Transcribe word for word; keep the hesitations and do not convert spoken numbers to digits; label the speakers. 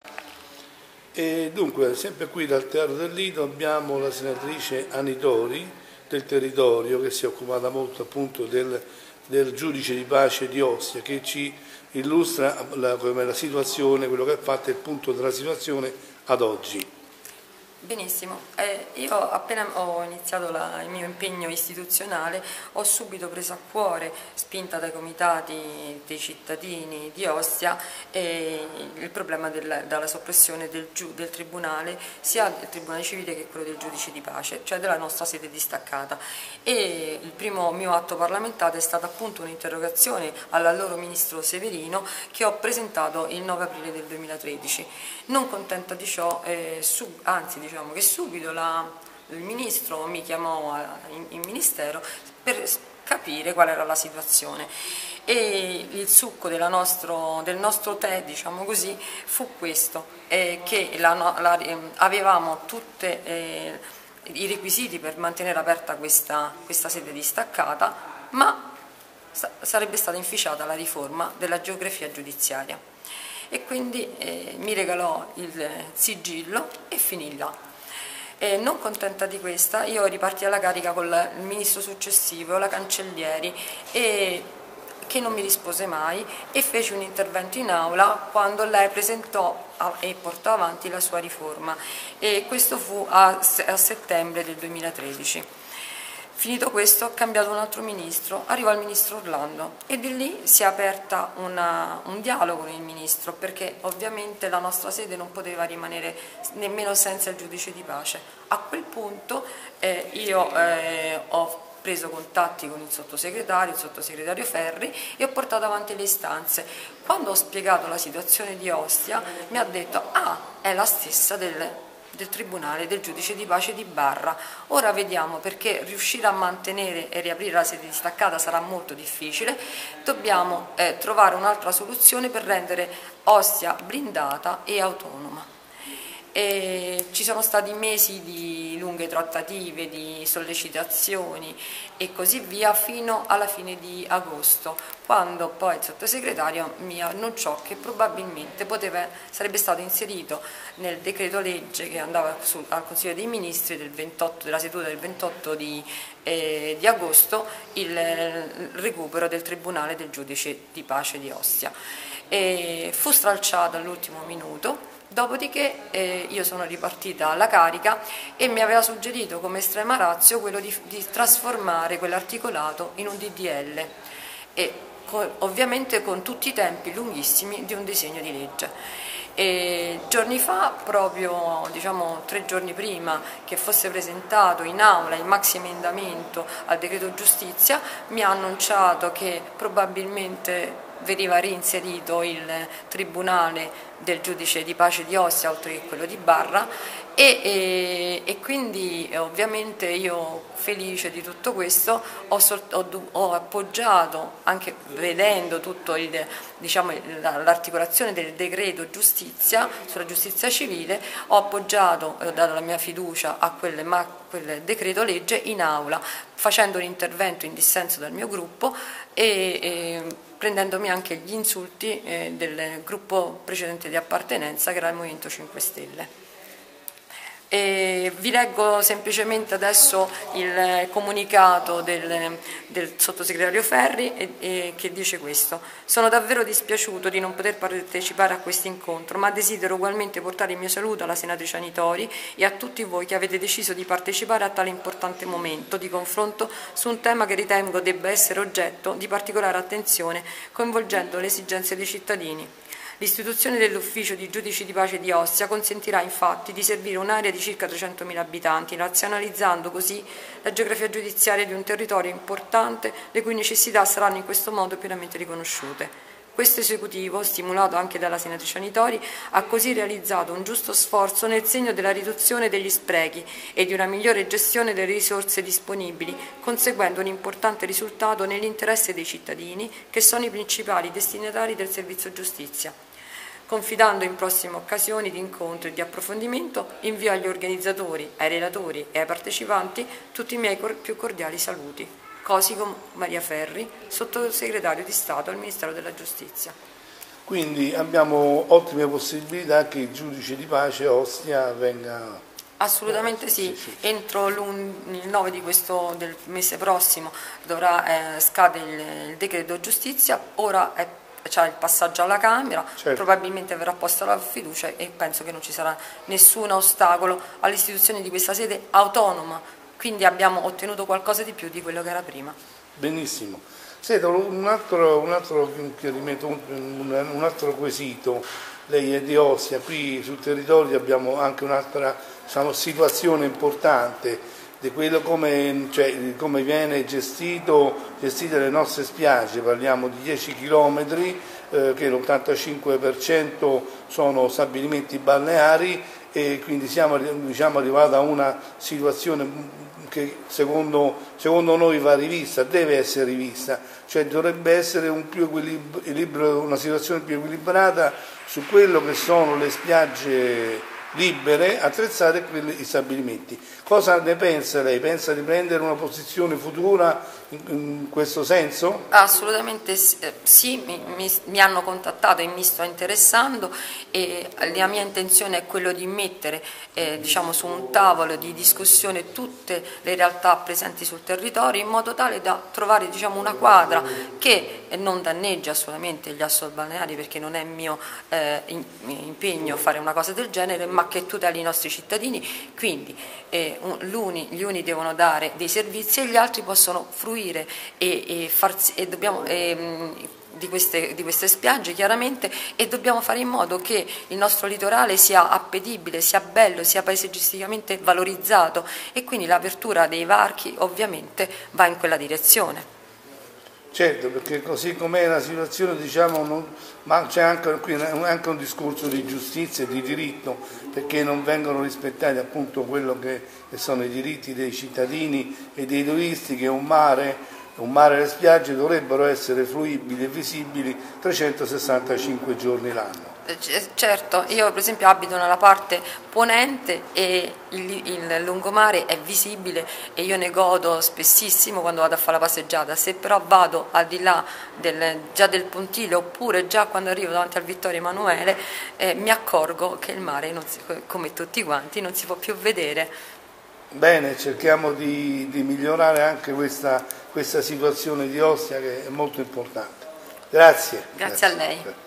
Speaker 1: E dunque, sempre qui dal Teatro del Lido abbiamo la senatrice Anitori del territorio, che si è occupata molto appunto del, del giudice di pace di Ostia, che ci illustra la, la situazione, quello che ha fatto, il punto della situazione ad oggi.
Speaker 2: Benissimo, eh, io appena ho iniziato la, il mio impegno istituzionale ho subito preso a cuore, spinta dai comitati dei cittadini di Ostia, eh, il problema del, della soppressione del, del tribunale, sia del tribunale civile che quello del giudice di pace, cioè della nostra sede distaccata. E il primo mio atto parlamentare è stata appunto un'interrogazione all'allora ministro Severino, che ho presentato il nove aprile del duemilatredici. Non contenta di ciò, eh, sub, anzi diciamo che subito la, il ministro mi chiamò a, in, in ministero per capire qual era la situazione, e il succo della nostro, del nostro tè, diciamo così, fu questo, eh, che la, la, eh, avevamo tutti eh, i requisiti per mantenere aperta questa, questa sede distaccata, ma sa, sarebbe stata inficiata la riforma della geografia giudiziaria. E quindi eh, mi regalò il sigillo e finì là. E non contenta di questa, io ripartii alla carica con il ministro successivo, la Cancellieri, e, che non mi rispose mai, e feci un intervento in aula quando lei presentò a, e portò avanti la sua riforma, e questo fu a, a settembre del duemilatredici. Finito questo, ho cambiato un altro ministro, arrivò il ministro Orlando, e di lì si è aperta una, un dialogo con il ministro, perché ovviamente la nostra sede non poteva rimanere nemmeno senza il giudice di pace. A quel punto eh, io eh, ho preso contatti con il sottosegretario, il sottosegretario Ferri, e ho portato avanti le istanze. Quando ho spiegato la situazione di Ostia mi ha detto: ah, è la stessa del del Tribunale del giudice di pace di Barra. Ora vediamo, perché riuscire a mantenere e riaprire la sede distaccata sarà molto difficile, dobbiamo eh, trovare un'altra soluzione per rendere Ostia blindata e autonoma. E ci sono stati mesi di lunghe trattative, di sollecitazioni e così via, fino alla fine di agosto, quando poi il sottosegretario mi annunciò che probabilmente poteva, sarebbe stato inserito nel decreto legge che andava sul, al Consiglio dei Ministri del ventotto, della seduta del ventotto di, eh, di agosto, il, il recupero del Tribunale del giudice di pace di Ostia. E fu stralciato all'ultimo minuto. Dopodiché eh, io sono ripartita alla carica e mi aveva suggerito come estrema ratio quello di, di trasformare quell'articolato in un D D L, e con, ovviamente con tutti i tempi lunghissimi di un disegno di legge. E giorni fa, proprio diciamo tre giorni prima che fosse presentato in aula il maxi emendamento al decreto giustizia, mi ha annunciato che probabilmente veniva reinserito il tribunale del giudice di pace di Ostia oltre che quello di Barra, e, e, e quindi ovviamente io, felice di tutto questo, ho, ho, ho appoggiato, anche vedendo tutto il, diciamo, l'articolazione del decreto giustizia sulla giustizia civile, ho appoggiato, ho dato la mia fiducia a quel, ma, quel decreto legge in aula, facendo un intervento in dissenso dal mio gruppo e, e prendendomi anche gli insulti eh, del gruppo precedente di appartenenza, che era il Movimento cinque Stelle. E vi leggo semplicemente adesso il comunicato del, del sottosegretario Ferri, e, e, che dice questo: sono davvero dispiaciuto di non poter partecipare a questo incontro, ma desidero ugualmente portare il mio saluto alla senatrice Anitori e a tutti voi che avete deciso di partecipare a tale importante momento di confronto su un tema che ritengo debba essere oggetto di particolare attenzione, coinvolgendo le esigenze dei cittadini. L'istituzione dell'ufficio di giudici di pace di Ostia consentirà infatti di servire un'area di circa trecentomila abitanti, razionalizzando così la geografia giudiziaria di un territorio importante, le cui necessità saranno in questo modo pienamente riconosciute. Questo esecutivo, stimolato anche dalla senatrice Anitori, ha così realizzato un giusto sforzo nel segno della riduzione degli sprechi e di una migliore gestione delle risorse disponibili, conseguendo un importante risultato nell'interesse dei cittadini, che sono i principali destinatari del servizio giustizia. Confidando in prossime occasioni di incontro e di approfondimento, invio agli organizzatori, ai relatori e ai partecipanti tutti i miei più cordiali saluti. Cosico Maria Ferri, sottosegretario di Stato al Ministero della Giustizia.
Speaker 1: quindi abbiamo ottime possibilità che il giudice di pace Ostia venga...
Speaker 2: Assolutamente sì, sì, sì. Entro il nove di questo, del mese prossimo dovrà eh, scade il, il decreto giustizia, ora è c'è il passaggio alla Camera, certo. Probabilmente verrà posta la fiducia e penso che non ci sarà nessun ostacolo all'istituzione di questa sede autonoma, quindi abbiamo ottenuto qualcosa di più di quello che era prima. Benissimo.
Speaker 1: Senta, un altro, un altro chiarimento, un, un altro quesito, lei è di Ostia, qui sul territorio abbiamo anche un'altra diciamo, situazione importante di quello come, cioè, come viene gestito, gestite le nostre spiagge, parliamo di dieci chilometri, eh, che l'ottantacinque per cento sono stabilimenti balneari e quindi siamo diciamo, arrivati a una situazione che secondo, secondo noi va rivista, deve essere rivista, cioè dovrebbe essere un più equilibrio, una situazione più equilibrata su quello che sono le spiagge libere, attrezzate quegli stabilimenti. Cosa ne pensa lei? Pensa di prendere una posizione futura in, in questo senso? Assolutamente sì, mi, mi, mi hanno contattato e mi sto interessando e la mia intenzione è quello di mettere eh, diciamo, su un tavolo di discussione tutte le realtà presenti sul territorio in modo tale da trovare diciamo, una quadra che non danneggia assolutamente gli assolbalneari perché non è mio eh, impegno fare una cosa del genere, ma che tuteli i nostri cittadini, quindi eh, gli uni, gli uni devono dare dei servizi e gli altri possono fruire e, e farsi, e dobbiamo, e, di, queste, di queste spiagge chiaramente e dobbiamo fare in modo che il nostro litorale sia appetibile, sia bello, sia paesaggisticamente valorizzato e quindi l'apertura dei varchi ovviamente va in quella direzione. Certo, perché così com'è la situazione, diciamo, non, ma c'è anche, qui anche un discorso di giustizia e di diritto, perché non vengono rispettati appunto quello che, che sono i diritti dei cittadini e dei turisti, che un mare, un mare e le spiagge dovrebbero essere fruibili e visibili trecentosessantacinque giorni l'anno. Certo, io per esempio abito nella parte ponente e il, il lungomare è visibile e io ne godo spessissimo quando vado a fare la passeggiata. Se però vado al di là del, già del pontile oppure già quando arrivo davanti al Vittorio Emanuele eh, mi accorgo che il mare, non si, come tutti quanti, non si può più vedere. Bene, cerchiamo di, di migliorare anche questa, questa situazione di Ostia che è molto importante. Grazie. Grazie, Grazie. a lei.